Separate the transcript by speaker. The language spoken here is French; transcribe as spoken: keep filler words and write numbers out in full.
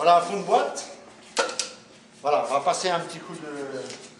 Speaker 1: Voilà un fond de boîte. Voilà, on va passer un petit coup de...